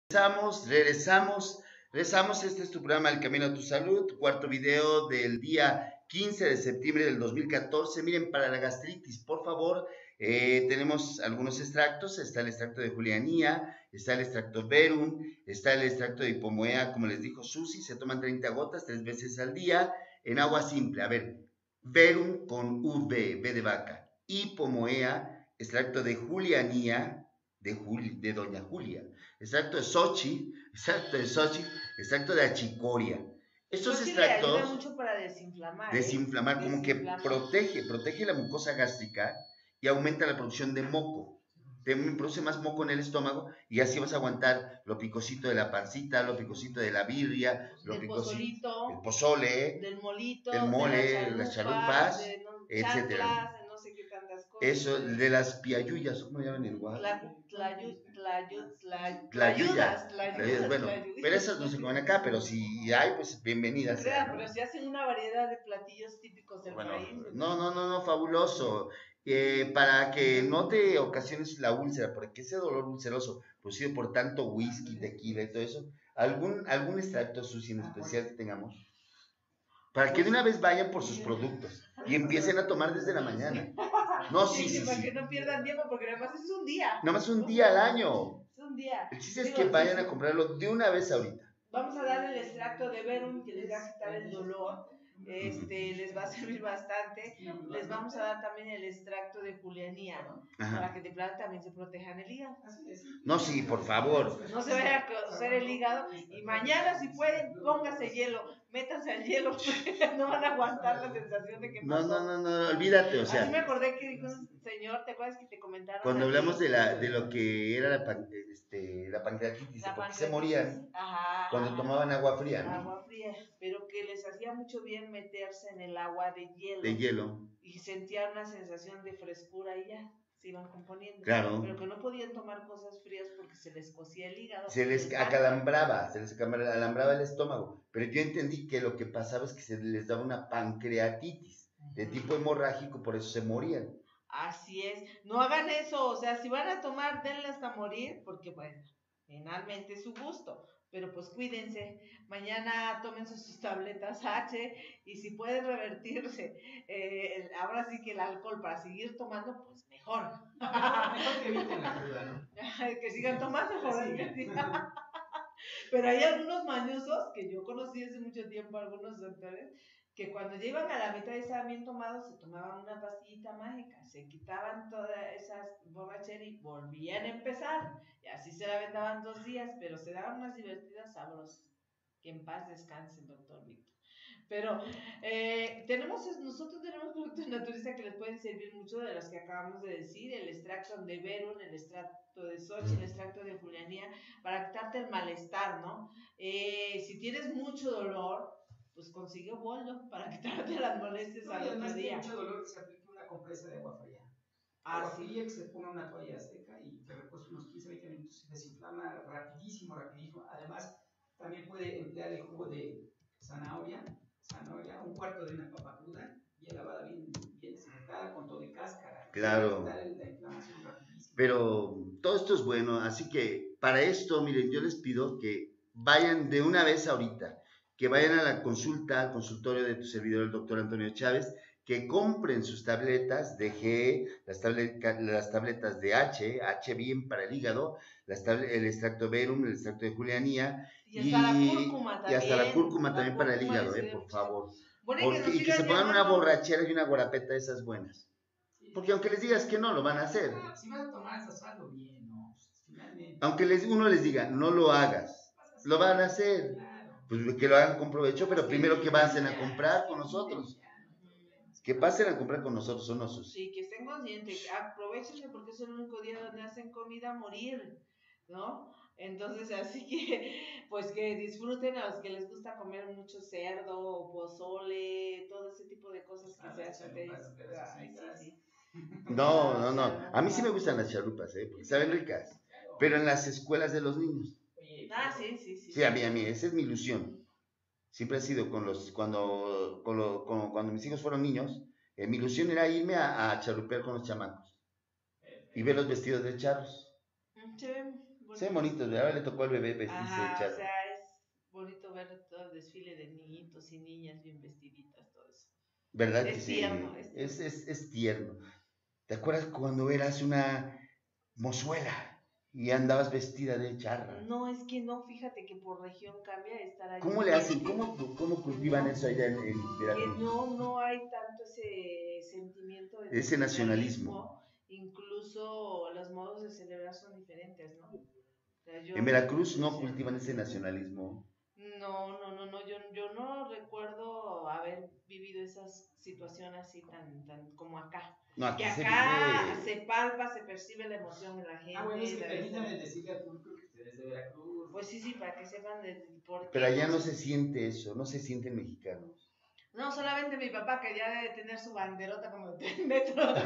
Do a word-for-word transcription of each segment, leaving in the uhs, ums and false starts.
Regresamos, regresamos, regresamos. Este es tu programa El Camino a tu Salud, cuarto video del día quince de septiembre del dos mil catorce. Miren, para la gastritis, por favor, eh, tenemos algunos extractos. Está el extracto de julianía, está el extracto verum, está el extracto de hipomoea, como les dijo Susi. Se toman treinta gotas tres veces al día en agua simple. A ver, verum con V, V de vaca. Hipomoea, extracto de julianía, de, Juli, de Doña Julia. Extracto de Sochi, extracto de Sochi, extracto de achicoria. Estos Sochi extractos le ayuda mucho para desinflamar. Desinflamar, ¿eh? como desinflamar. que protege, protege la mucosa gástrica y aumenta la producción de moco. Te produce más moco en el estómago y así vas a aguantar lo picosito de la pancita, lo picosito de la birria, lo picosito, el pozole, del molito, el mole, de la chalupa, las chalupas, de no, etcétera. Chanclas, de no sé qué tantas cosas. Eso, de las piayuyas, ¿cómo llaman en Oaxaca? Tlayudas, tlayudas, bueno, pero esas no se comen acá, pero si hay, pues bienvenidas. Crea, pero se hacen una variedad de platillos típicos del bueno, país. No, no, no, no, fabuloso. Eh, para que no te ocasiones la úlcera, porque ese dolor ulceroso producido por tanto whisky, tequila y todo eso, algún, algún extracto Susi en especial que tengamos, para que de una vez vayan por sus productos y empiecen a tomar desde la mañana. No, sí, sí, sí. Para que no pierdan tiempo, porque nada más es un día. Nada más un día al año. Es un día. El chiste es que vayan a comprarlo de una vez ahorita. Vamos a dar el extracto de verum que les va a quitar el dolor. Este, les va a servir bastante. Les vamos a dar también el extracto de julianía, Ajá. para que de plano también se protejan el hígado. No, sí, por favor. No se vaya a cocer el hígado y mañana si pueden, póngase hielo, métanse al hielo, porque no van a aguantar la sensación de que pasó. No, no, no, no, olvídate, o sea. Así me acordé que dijo un señor, ¿te acuerdas que te comentaron? Cuando hablamos de, la, de lo que era la, pan, este, la pancreatitis, la ¿por qué se morían? Ajá, cuando ajá. tomaban agua fría, ¿no? Agua fría, pero que les hacía mucho bien meterse en el agua de hielo. De hielo. Y sentían una sensación de frescura y ya, se iban componiendo. Claro. Pero que no podían tomar cosas frías porque se les cocía el hígado. Se les acalambraba, se les acalambraba el estómago. Pero yo entendí que lo que pasaba es que se les daba una pancreatitis de tipo hemorrágico, por eso se morían. Así es, no hagan eso, o sea, si van a tomar, denle hasta morir, porque bueno, finalmente es su gusto, pero pues cuídense, mañana tomen sus tabletas H y si pueden revertirse, eh, ahora sí que el alcohol para seguir tomando, pues mejor. Mejor que eviten la cruda, ¿no? Que sigan tomando, joder, que sigan. Pero hay algunos mañosos que yo conocí hace mucho tiempo, algunos doctores, que cuando ya iban a la mitad y estaban bien tomados, se tomaban una pastillita mágica, se quitaban todas esas borracheras y volvían a empezar. Y así se la vendaban dos días, pero se daban unas divertidas sabrosas. Que en paz descanse el doctor Víctor. Pero eh, tenemos, nosotros tenemos productos naturistas que les pueden servir mucho de los que acabamos de decir, el extracto de verum, el extracto de sochi, el extracto de julianía, para quitarte el malestar, ¿no? Eh, si tienes mucho dolor, pues consigue boldo para quitarte las molestias no, al otro día. mucho dolor que se aplique una compresa de agua fría. Ah, agua sí. fría, que se ponga una toalla seca y que reposa unos quince a veinte minutos, se desinflama rapidísimo, rapidísimo. Además, también puede emplear el jugo de zanahoria, zanahoria, un cuarto de una papa cruda, bien lavada, bien, bien desinfectada, con todo de cáscara. Claro. La inflamación rapidísimo. Pero todo esto es bueno, así que para esto, miren, yo les pido que vayan de una vez ahorita, que vayan a la consulta, al consultorio de tu servidor, el doctor Antonio Chávez, que compren sus tabletas de G, las, tablet, las tabletas de H, H bien para el hígado, las tablet, el extracto verum, el extracto de julianía, y hasta y, la cúrcuma también, y hasta la cúrcuma la también cúrcuma para el hígado, eh, por favor. Bueno, Porque, y que, y que se pongan una borrachera y una guarapeta de esas buenas. Porque aunque les digas que no, lo van a hacer. Ah, si vas a tomar, hazlo bien, ¿no? Finalmente. Aunque les, uno les diga, no lo hagas, lo van a hacer. Claro. Pues que lo hagan con provecho, pero primero que pasen a comprar con nosotros. Que pasen a comprar con nosotros, ¿o no, Sus? Sí, que estén conscientes, aprovechense porque es el único día donde hacen comida a morir, ¿no? Entonces, así que, pues que disfruten a los que les gusta comer mucho cerdo, pozole, todo ese tipo de cosas que se hacen. Ay, sí, sí. No, no, no. A mí sí me gustan las chalupas, ¿eh? Porque saben ricas. Pero en las escuelas de los niños. Ah, sí, sí, sí. Sí, a mí, a mí, esa es mi ilusión. Siempre ha sido con los, cuando, con lo, con, cuando mis hijos fueron niños, eh, mi ilusión era irme a, a chalupear con los chamacos. Y ver los vestidos de charros. Sí, bonitos. Se ven bonitos, ahora le tocó al bebé vestirse de Ajá, charro. o sea, es bonito ver todo el desfile de niñitos y niñas bien vestiditas, todo eso. ¿Verdad Es que sí? tierno, es Es, tierno. es, es tierno. ¿Te acuerdas cuando eras una mozuela y andabas vestida de charra? No, es que no, fíjate que por región cambia estar allí. ¿Cómo le hacen? ¿Cómo, cómo cultivan No, eso allá en, en Que Veracruz? no, no hay tanto ese sentimiento de Ese nacionalismo. Incluso los modos de celebrar son diferentes, ¿no? O sea, yo En Veracruz no sí. cultivan ese nacionalismo. No, no, no, no, yo, yo no recuerdo haber vivido esas situaciones así tan, tan como acá. No, aquí Que se acá vive. se palpa, se percibe la emoción en la gente. Ah, bueno, sí, la- permítame decirle al público que usted es de Veracruz. Pues sí, sí, para que sepan de por qué. Pero allá no se siente eso, no se sienten mexicanos. No, solamente mi papá quería de tener su banderota como de tres metros.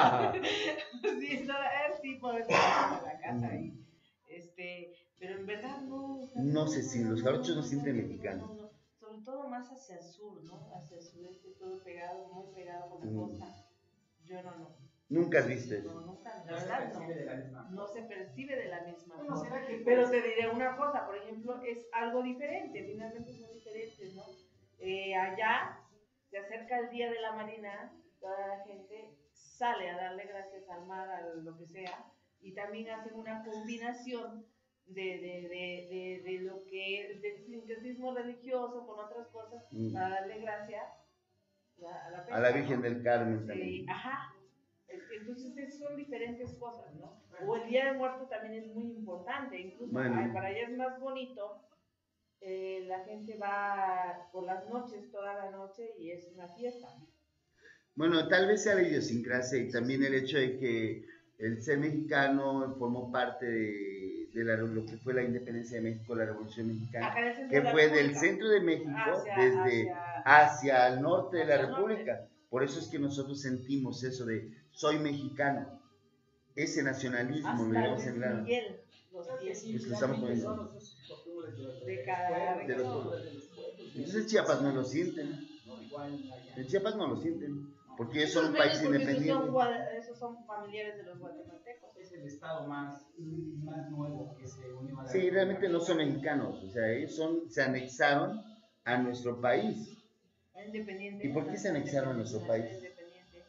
Sí, no, él sí por eso a la casa y este, pero en verdad no. O sea, No sé si los jarochos no sienten mexicanos. No, no, sobre todo más hacia el sur, ¿no? Hacia el sureste, todo pegado, muy pegado con la Mm. costa. Yo no, no. Nunca has visto No, eso. nunca, la No se verdad percibe de la misma no. No forma. se percibe de la misma Bueno, forma. ¿será que Pero pues, te diré una cosa, por ejemplo, es algo diferente, finalmente son diferentes, ¿no? Eh, allá se acerca el Día de la Marina, toda la gente sale a darle gracias al mar, a lo que sea, y también hacen una combinación de, de, de, de, de lo que del sincretismo religioso con otras cosas Mm. para darle gracias a la, A la pesca, Virgen ¿no? del Carmen Sí, también. ajá. Entonces es- son diferentes cosas, ¿no? O el Día de Muertos también es muy importante, incluso Bueno. ay, para allá es más bonito. Eh, la gente va por las noches, toda la noche, y es una fiesta. Bueno, tal vez sea la idiosincrasia y también el hecho de que el ser mexicano formó parte de, de la, lo que fue la independencia de México, la Revolución Mexicana, Acá en el centro que de la fue del República. centro de México Hacia- desde hacia- hacia el norte de la hacia el norte. República. Por eso es que nosotros sentimos eso de soy mexicano. Ese nacionalismo lo Hasta llevamos Luis en la... Miguel, los creo que pies. sí, Pues lo estamos finalmente poniendo. son los costumbres de los- De los cada pueblos, de los costumbres de los pueblos. Entonces Chiapas no lo sienten. No, igual allá. En Chiapas no lo sienten. Porque ellos Esos son un menos país porque independiente. Esos son, gua- esos son familiares de los guatemaltecos. Es el estado más, más nuevo que se unió a la Sí, realmente no son mexicanos. O sea, ellos son, se anexaron a nuestro país. Independiente. ¿Y por qué se anexaron a nuestro país? Independiente.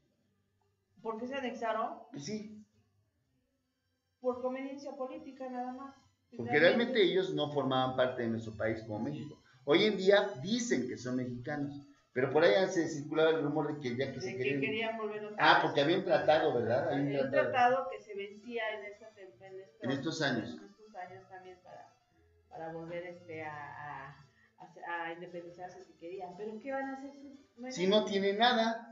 ¿Por qué se anexaron? Pues sí, Por conveniencia política nada más. porque realmente ellos no formaban parte de nuestro país como México. Hoy en día dicen que son mexicanos, pero por ahí se circulaba el rumor de que ya que De se que querían... querían volver otra Ah, vez. porque había un tratado, ¿verdad? Hay un Hay un tratado. tratado que se vencía en, esta, en, estos, En estos años. En estos años también para, para volver este, a, a, a, a independizarse si querían. Pero ¿qué van a hacer si no hay Si nada? no tiene nada.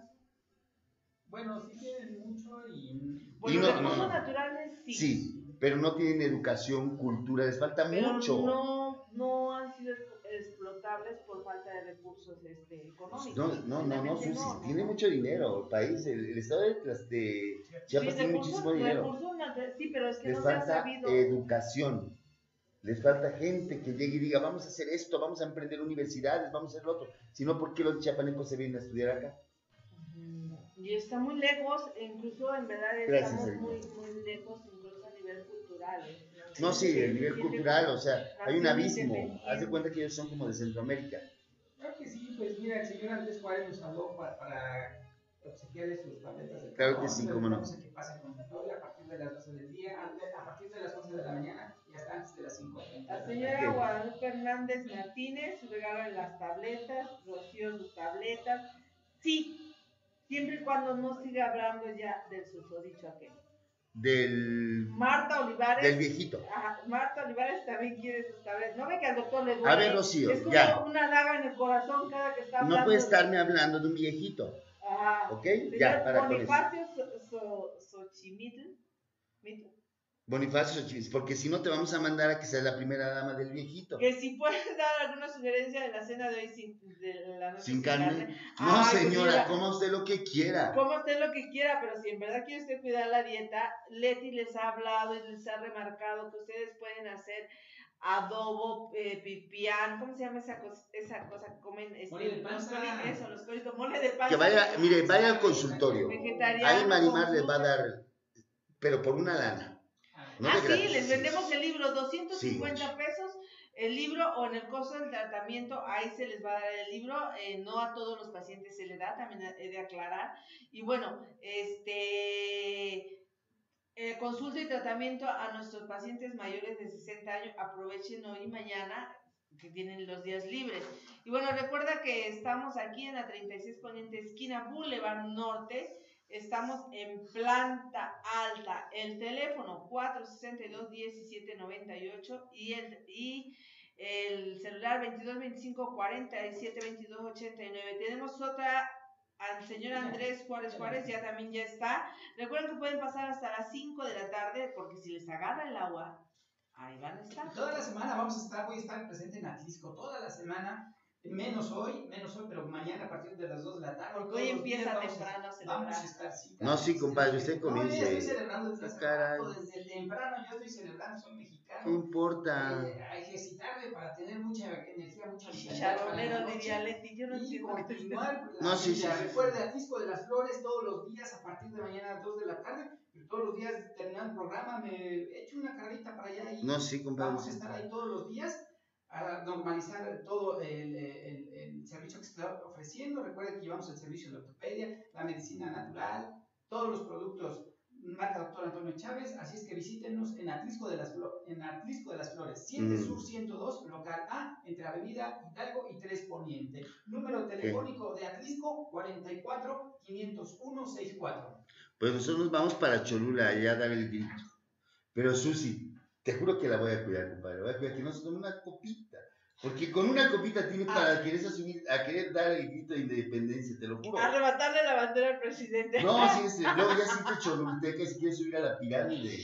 Bueno, sí tienen mucho y... Bueno, Y no- recursos no. naturales sí. Sí, pero no tienen educación, cultura, les falta Pero mucho. no, no han sido explotables por falta de recursos este, económicos. No, no, no, no, Realmente Susi, no, tiene no. mucho dinero el país, el, el estado de, las de Chiapas Sí, tiene recursos- muchísimo dinero. recursos naturales, sí, pero es que Les no se ha falta sabido. educación, les falta gente que llegue y diga, vamos a hacer esto, vamos a emprender universidades, vamos a hacer lo otro. Si no, ¿por qué los chiapanecos se vienen a estudiar acá? Ujú. Y está muy lejos, incluso en verdad Gracias, estamos Erika. muy, muy lejos, incluso a nivel cultural. ¿eh? No, sí, el nivel cultural, o sea, hay un Nación abismo. independiente. Haz de cuenta que ellos son como de Centroamérica. Claro que sí, pues mira, el señor Andrés Juárez nos habló para, para obsequiarle sus tabletas de Claro que sí, cómo no. Vamos a que pasen con Victoria a partir de las doce del día, antes- a partir de las once de la mañana y hasta antes de las cinco. La señora Ok. Guadalupe Hernández Martínez regala las tabletas, Rocío sus tabletas. Sí, siempre y cuando no siga hablando ya del susodicho aquel. Del, Marta Olivares. del viejito. Ajá, Marta Olivares también quiere sus tabletas. No ve que al doctor le duele. A ver, Rocío, es como ya. una daga en el corazón cada que está hablando. No puede estarme hablando de un viejito, Ajá. ¿ok? Señor Ya, para con eso. Bonifacio So- So- Xochimitl. Mitl, Bonifacio Xochitl, porque si no te vamos a mandar a que seas la primera dama del viejito. Que si puedes dar alguna sugerencia de la cena de hoy sin, de la noche ¿Sin carne? No, Ay, señora, señora. coma usted lo que quiera. Coma usted lo que quiera, pero si en verdad quiere usted cuidar la dieta, Leti les ha hablado y les ha remarcado que ustedes pueden hacer adobo, eh, pipián, ¿cómo se llama esa cosa? Esa cosa comen este, Mole de los panza. coli- eso, los colitos, mole de panza. Que vaya, mire, vaya al consultorio. Vegetariano, Ahí Marimar con les va a frutas. dar, pero por una lana. Ah, No ah, de sí, gratis, les sí. vendemos el libro, doscientos cincuenta Sí. pesos el libro, o en el costo del tratamiento, ahí se les va a dar el libro. Eh, no a todos los pacientes se le da, también he de aclarar. Y bueno, este... Eh, consulta y tratamiento a nuestros pacientes mayores de sesenta años. Aprovechen hoy y mañana que tienen los días libres. Y bueno, recuerda que estamos aquí en la treinta y seis Poniente, esquina Boulevard Norte. Estamos en planta alta. El teléfono cuatro sesenta y dos, diecisiete noventa y ocho y el, y el celular veintidós veinticinco cuarenta y siete veintidós ochenta y nueve. Tenemos otra al señor Andrés Juárez Juárez, ya también ya está. Recuerden que pueden pasar hasta las cinco de la tarde, porque si les agarra el agua, ahí van a estar. Toda la semana vamos a estar, voy a estar presente en Atlisco, toda la semana, menos hoy, menos hoy, pero mañana a partir de las dos de la tarde. Porque hoy empieza temprano a celebrar. Vamos a estar, sí. No, sí, compadre, usted No, comience. yo estoy celebrando desde hace Caray. rato, desde temprano yo estoy celebrando, soy mexicano. ¿Qué importa? Eh, a ejercitarme para tener mucha energía, mucha vitalidad. Chicharronero, diría Leti, yo no y entiendo. continuar. No, sí, sí. Recuerde, Atlisco de las Flores todos los días a partir de mañana a las dos de la tarde. Todos los días terminando el programa, me echo una carrita para allá y no, sí, compadre. Vamos a estar ahí todos los días a normalizar todo el, el, el servicio que se está ofreciendo. Recuerden que llevamos el servicio de ortopedia, la medicina natural, todos los productos marca doctor Antonio Chávez, así es que visítenos en Atlisco de las, Flo en Atlisco de las Flores, siete mm. Sur ciento dos, local A, entre Avenida Hidalgo y tres Poniente. Número telefónico ¿Qué? de Atlisco, cuarenta y cuatro, quinientos uno, sesenta y cuatro. Pues nosotros nos vamos para Cholula, allá a dar el grito. Pero Susi, te juro que la voy a cuidar, compadre. Voy a cuidar que no se tome una copita. Porque con una copita tiene para querer, subir, a querer dar el grito de independencia, te lo juro. Arrebatarle la bandera al presidente. No, sí, sí, luego ya siente cholulteca y si quiere subir a la pirámide.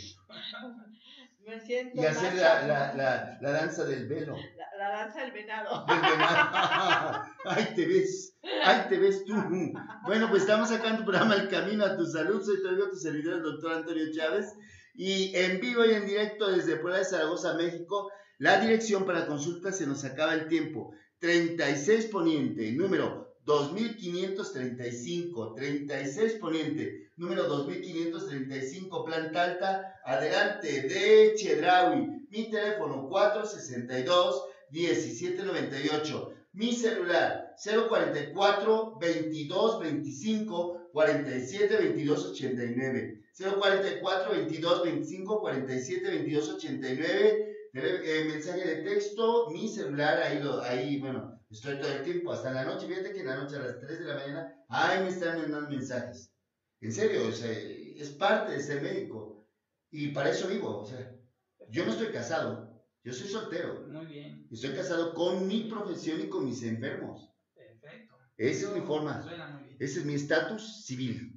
Me siento y hacer la, la, la, la danza del velo. La, la danza del venado. Del venado. Ahí te ves, ahí te ves tú. Bueno, pues estamos acá en tu programa El Camino a tu Salud. Soy todavía tu servidor, el doctor Antonio Chávez. Y en vivo y en directo desde Puebla de Zaragoza, México. La dirección para consulta, se nos acaba el tiempo. treinta y seis Poniente, número dos mil quinientos treinta y cinco. treinta y seis Poniente, número dos mil quinientos treinta y cinco, planta alta, adelante de Chedraui. Mi teléfono cuatro sesenta y dos, diecisiete noventa y ocho. Mi celular cero cuarenta y cuatro, veintidós veinticinco, cuarenta y siete veintidós ochenta y nueve. cero cuarenta y cuatro, veintidós veinticinco, cuarenta y siete veintidós ochenta y nueve. Eh, mensaje de texto, mi celular, ahí, lo, ahí, bueno, estoy todo el tiempo, hasta la noche. Fíjate que en la noche a las tres de la mañana, ahí me están mandando mensajes. En serio, o sea, es parte de ser médico. Y para eso vivo, o sea, yo no estoy casado, yo soy soltero. Muy bien. Estoy casado con mi profesión y con mis enfermos. Perfecto. Esa es mi forma. Ese es mi estatus civil.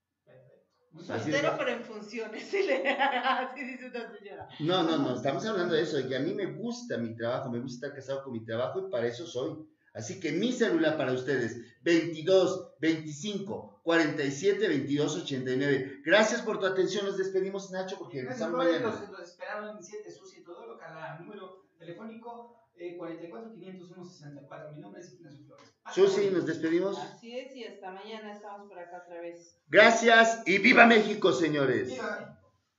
Soltero pero en funciones, ¿sí? Así dice una señora. No, no, no, estamos hablando de eso, de que a mí me gusta mi trabajo, me gusta estar casado con mi trabajo y para eso soy. Así que mi celular para ustedes, veintidós veinticinco, cuarenta y siete veintidós ochenta y nueve. Gracias por tu atención, nos despedimos, Nacho, porque empezamos mañana. Los, los esperaron en siete Sur ciento dos, local, número telefónico eh, cuarenta y cuatro, quinientos uno, sesenta y cuatro. Mi nombre es Ignacio Flores. Susi, nos despedimos. Así es, y hasta mañana estamos por acá otra vez. Gracias y viva México, señores. Viva México.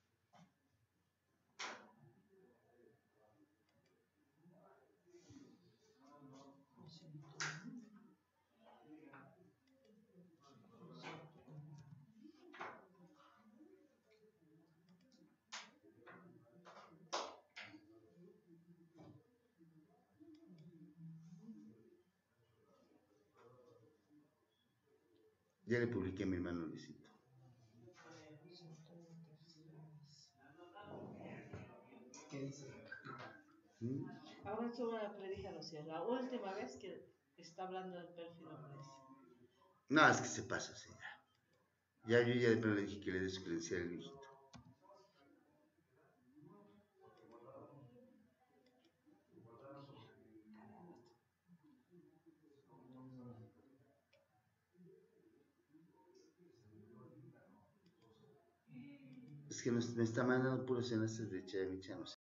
Ya le publiqué a mi hermano Luisito. ¿Qué dice? ¿Mm? Ahora estuvo le dije a Lucía, la última vez que está hablando del pérfido Andrés. No, es que se pasa, señora. Ya yo ya de pronto le dije que le dé su credencial al viejito. Es que me está mandando puros enlaces de Chávez, no sé.